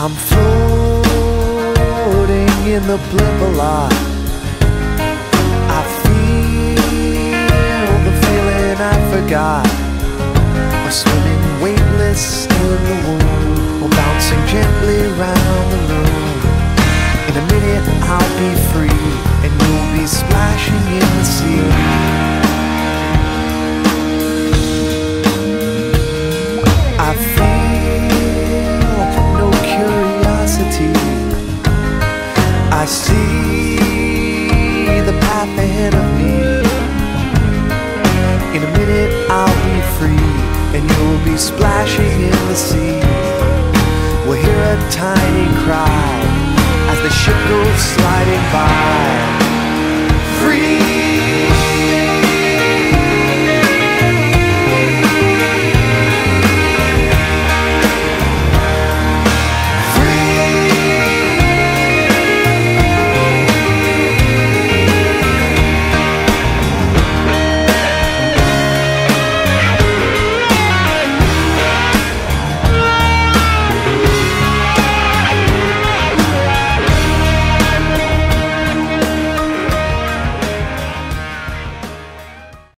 I'm floating in the blimp a lot. I feel the feeling I forgot, or swimming weightless in the womb, or bouncing gently round the room. In a minute I'll be free, and you'll be splashing in the sea. I feel no curiosity. I see the path ahead of me. In a minute I'll be free, and you'll be splashing in the sea. We'll hear a tiny cry as the ship goes sliding by. Free